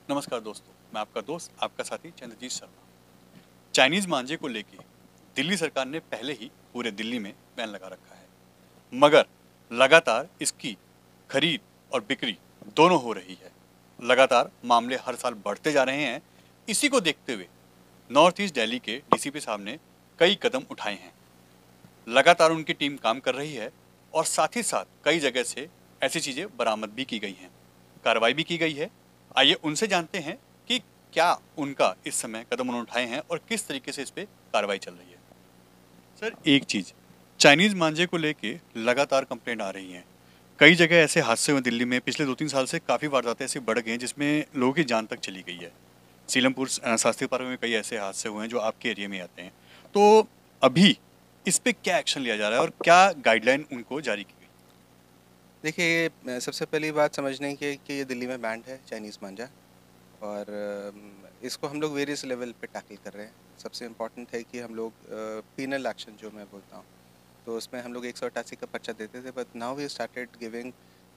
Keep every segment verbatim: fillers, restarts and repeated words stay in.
नमस्कार दोस्तों, मैं आपका दोस्त आपका साथी चंद्रजीत शर्मा। चाइनीज मांझे को लेके दिल्ली सरकार ने पहले ही पूरे दिल्ली में बैन लगा रखा है, मगर लगातार इसकी खरीद और बिक्री दोनों हो रही है। लगातार मामले हर साल बढ़ते जा रहे हैं। इसी को देखते हुए नॉर्थ ईस्ट दिल्ली के डीसीपी साहब ने कई कदम उठाए हैं। लगातार उनकी टीम काम कर रही है और साथ ही साथ कई जगह से ऐसी चीजें बरामद भी की गई हैं, कार्रवाई भी की गई है। आइए उनसे जानते हैं कि क्या उनका इस समय कदम उन्होंने उठाए हैं और किस तरीके से इस पे कार्रवाई चल रही है। सर, एक चीज, चाइनीज मांझे को लेके लगातार कंप्लेंट आ रही हैं। कई जगह ऐसे हादसे हुए दिल्ली में, पिछले दो तीन साल से काफी वारदातें ऐसी बढ़ गई हैं जिसमें लोगों की जान तक चली गई है। सीलमपुर अ, शास्त्री पार्क में कई ऐसे हादसे हुए हैं जो आपके एरिया में आते हैं। तो अभी इस पे क्या एक्शन लिया जा रहा है और क्या गाइडलाइन उनको जारी की गई? देखिए, अ, सबसे पहली बात समझने की है कि ये दिल्ली में बैंड है चाइनीज़ मांझा। और अम, इसको हम लोग वेरियस लेवल पे टैकल कर रहे हैं। सबसे इम्पोर्टेंट है कि हम लोग पीनल एक्शन जो मैं बोलता हूँ, तो उसमें हम लोग एक सौ अट्ठासी का पर्चा देते थे, but now we started giving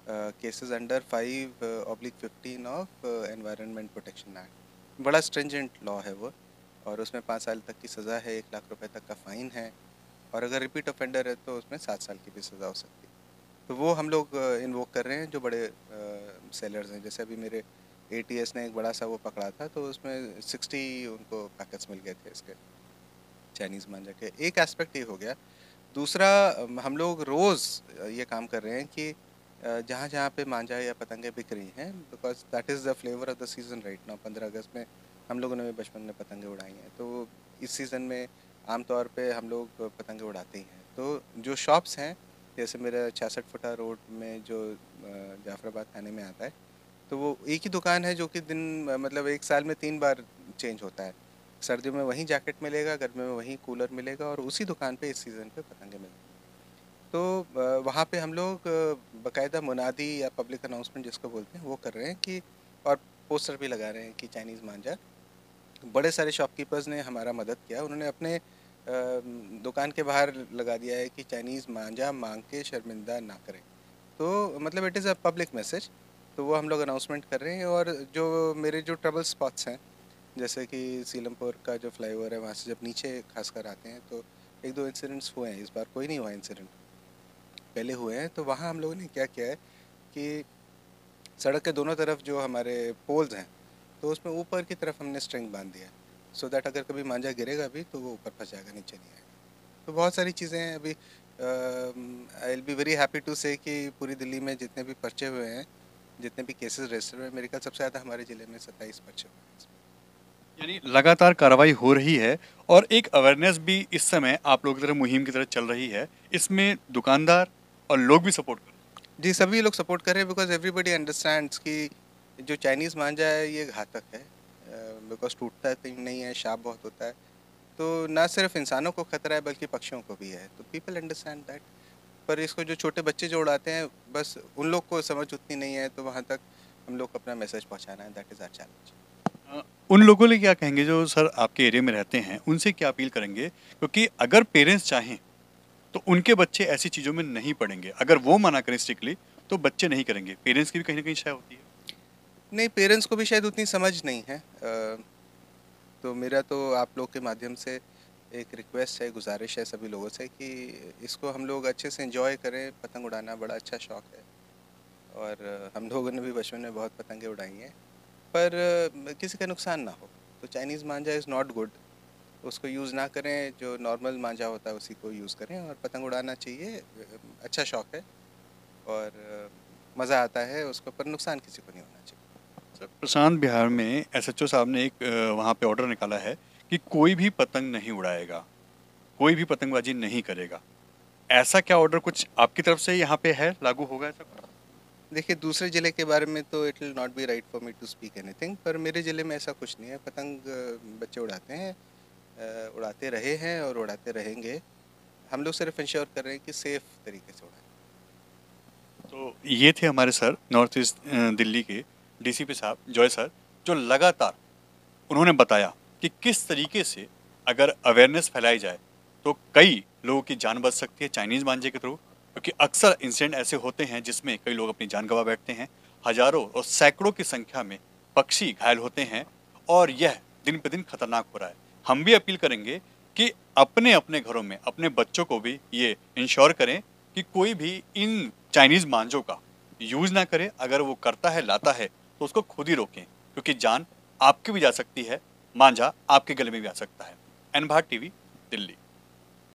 cases under five oblique fifteen of environment protection act. बड़ा स्ट्रिंजेंट लॉ है वो, और उसमें पाँच साल तक की सज़ा है, एक लाख रुपए तक का फ़ाइन है, और अगर रिपीट ऑफेंडर है तो उसमें सात साल की भी सज़ा हो सकती है। तो वो हम लोग इन्वोक कर रहे हैं जो बड़े सेलर्स हैं। जैसे अभी मेरे एटीएस ने एक बड़ा सा वो पकड़ा था, तो उसमें सिक्सटी उनको पैकेट्स मिल गए थे इसके चाइनीज़ मांझा के। एक एस्पेक्ट ये हो गया। दूसरा, अम, हम लोग रोज़ ये काम कर रहे हैं कि अ, जहाँ जहाँ पे मांझा या पतंगे बिक रही हैं, because that is the flavour of the season right now. पंद्रह अगस्त में हम लोगों ने भी बचपन में पतंगे उड़ाई हैं, तो इस सीज़न में आमतौर पे हम लोग पतंगे उड़ाते ही हैं। तो जो शॉप्स हैं, जैसे मेरा छियासठ फुटा रोड में जो अ, जाफराबाद थाने में आता है, तो वो एक ही दुकान है जो कि दिन अ, मतलब एक साल में तीन बार चेंज होता है। सर्दियों में वहीं जैकेट मिलेगा, गर्मियों में वहीं कूलर मिलेगा, और उसी दुकान पे इस सीज़न पे पतंगे मिलते हैं। तो अ, वहाँ पे हम लोग अ, बाकायदा मुनादी या पब्लिक अनाउंसमेंट जिसको बोलते हैं वो कर रहे हैं कि, और पोस्टर भी लगा रहे हैं कि चाइनीज़ मांझा। बड़े सारे शॉपकीपर्स ने हमारा मदद किया। उन्होंने अपने अ, दुकान के बाहर लगा दिया है कि चाइनीज़ मांझा मांग के शर्मिंदा ना करें। तो मतलब it is a public message. तो वो हम लोग अनाउंसमेंट कर रहे हैं। और जो मेरे जो ट्रबल स्पॉट्स हैं, जैसे कि सीलमपुर का जो फ्लाईओवर है, वहाँ से जब नीचे खासकर आते हैं, तो एक दो इंसिडेंट्स हुए हैं। इस बार कोई नहीं हुआ इंसिडेंट, पहले हुए हैं। तो वहाँ हम लोगों ने क्या किया है कि सड़क के दोनों तरफ जो हमारे पोल्स हैं, तो उसमें ऊपर की तरफ हमने स्ट्रिंग बांध दिया है, सो दैट अगर कभी मांझा गिरेगा भी तो वो ऊपर फंस जाएगा, नीचे नहीं आएगा। तो बहुत सारी चीज़ें हैं। अभी I will be very happy to say कि पूरी दिल्ली में जितने भी पर्चे हुए हैं, जितने भी केसेस रजिस्टर हुए हैं, मेरे ख्याल सबसे ज़्यादा हमारे ज़िले में सत्ताईस पर्चे हुए हैं इसमें। यानी लगातार कार्रवाई हो रही है और एक अवेयरनेस भी इस समय आप लोगों की तरफ मुहिम की तरह चल रही है। इसमें दुकानदार और लोग भी सपोर्ट कर रहे जी, सभी लोग सपोर्ट कर रहे हैं, बिकॉज एवरीबडी अंडरस्टैंड्स कि जो चाइनीज़ मांझा है ये घातक है, बिकॉज टूटता तो नहीं है, शार्प बहुत होता है। तो ना सिर्फ इंसानों को खतरा है बल्कि पक्षियों को भी है। तो पीपल अंडरस्टैंड दैट। पर इसको जो छोटे बच्चे जो उड़ाते हैं, बस उन लोग को समझ उतनी नहीं है, तो वहाँ तक हम लोग को अपना मैसेज पहुँचाना है। That is our challenge. हैं। अ, उन लोगों लिए क्या कहेंगे जो सर आपके एरिया में रहते हैं, उनसे क्या अपील करेंगे? क्योंकि अगर पेरेंट्स चाहें तो उनके बच्चे ऐसी चीज़ों में नहीं पड़ेंगे। अगर वो मना करें स्ट्रिक्टली तो बच्चे नहीं करेंगे। पेरेंट्स की भी कहीं न कहीं शय होती है। नहीं, पेरेंट्स को भी शायद उतनी समझ नहीं है। अ, तो मेरा तो आप लोग के माध्यम से एक रिक्वेस्ट है, गुजारिश है सभी लोगों से कि इसको हम लोग अच्छे से एंजॉय करें। पतंग उड़ाना बड़ा अच्छा शौक़ है, और हम लोगों ने भी बचपन में बहुत पतंगे उड़ाई हैं, पर अ, किसी का नुकसान ना हो। तो चाइनीज़ मांझा इज़ नॉट गुड, उसको यूज़ ना करें। जो नॉर्मल मांझा होता है उसी को यूज़ करें, और पतंग उड़ाना चाहिए। अ, अच्छा शौक़ है, और मज़ा आता है उसको, पर नुकसान किसी को नहीं होना चाहिए। सर, प्रशांत बिहार में एसएचओ साहब ने एक अ, वहाँ पे ऑर्डर निकाला है कि कोई भी पतंग नहीं उड़ाएगा, कोई भी पतंगबाजी नहीं करेगा। ऐसा क्या ऑर्डर कुछ आपकी तरफ से यहाँ पे है, लागू होगा ऐसा कुछ? देखिए, दूसरे ज़िले के बारे में तो it will not be right for me to speak anything, पर मेरे ज़िले में ऐसा कुछ नहीं है। पतंग अ, बच्चे उड़ाते हैं, अ, उड़ाते रहे हैं और उड़ाते रहेंगे। हम लोग सिर्फ इंश्योर कर रहे हैं कि सेफ़ तरीके से उड़ाएं। तो ये थे हमारे sir north east uh, Delhi के डीसीपी साहब जॉय सर, जो लगातार उन्होंने बताया कि किस तरीके से अगर अवेयरनेस फैलाई जाए तो कई लोगों की जान बच सकती है चाइनीज मांझे के थ्रू। क्योंकि अक्सर इंसिडेंट ऐसे होते हैं जिसमें कई लोग अपनी जान गंवा बैठते हैं। हजारों और सैकड़ों की संख्या में पक्षी घायल होते हैं और यह दिन पे दिन खतरनाक हो रहा है। हम भी अपील करेंगे कि अपने अपने घरों में अपने बच्चों को भी ये इंश्योर करें कि कोई भी इन चाइनीज मांझों का यूज ना करे। अगर वो करता है, लाता है, तो उसको खुद ही रोकें, क्योंकि जान आपकी भी जा सकती है, मांझा आपके गले में भी आ सकता है। एन भारत टीवी, दिल्ली।